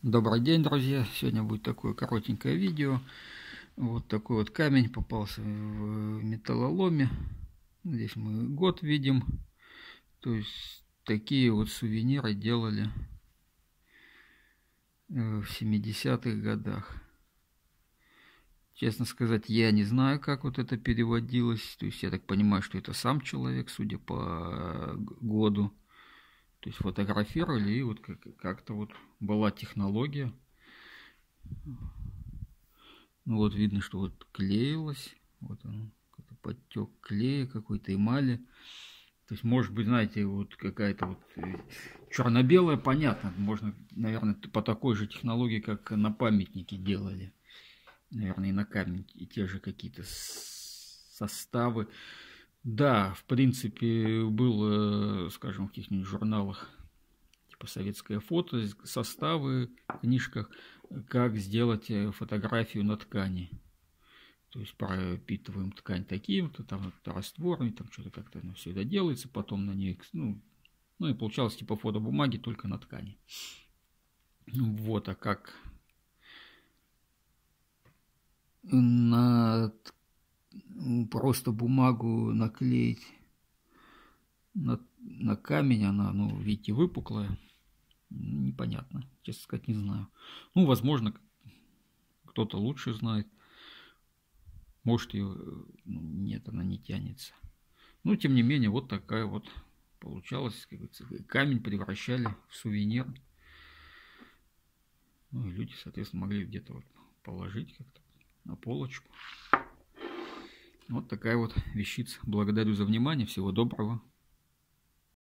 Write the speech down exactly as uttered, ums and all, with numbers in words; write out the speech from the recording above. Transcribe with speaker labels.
Speaker 1: Добрый день, друзья! Сегодня будет такое коротенькое видео. Вот такой вот камень попался в металлоломе. Здесь мы год видим. То есть такие вот сувениры делали в семидесятых годах. Честно сказать, я не знаю, как вот это переводилось. То есть я так понимаю, что это сам человек, судя по году. То есть фотографировали, и вот как-то вот была технология. Ну вот видно, что вот клеилось. Вот он, какой-то подтек клея, какой-то эмали. То есть, может быть, знаете, вот какая-то вот черно-белая, понятно. Можно, наверное, по такой же технологии, как на памятнике делали. Наверное, и на камень, и те же какие-то составы. Да, в принципе, было, скажем, в каких-нибудь журналах, типа «Советское фото», составы в книжках, как сделать фотографию на ткани. То есть пропитываем ткань таким-то, там растворами, там что-то как-то ну, все это делается, потом на ней, ну, ну и получалось типа фотобумаги, только на ткани. Вот, а как на просто бумагу наклеить на, на камень, она, ну, видите, выпуклая, непонятно, честно сказать, не знаю. Ну, возможно, кто-то лучше знает. Может, ее нет, она не тянется. Но, тем не менее, вот такая вот получалась. Как говорится, камень превращали в сувенир. Ну, и люди, соответственно, могли где-то вот положить как-то на полочку. Вот такая вот вещица. Благодарю за внимание. Всего доброго.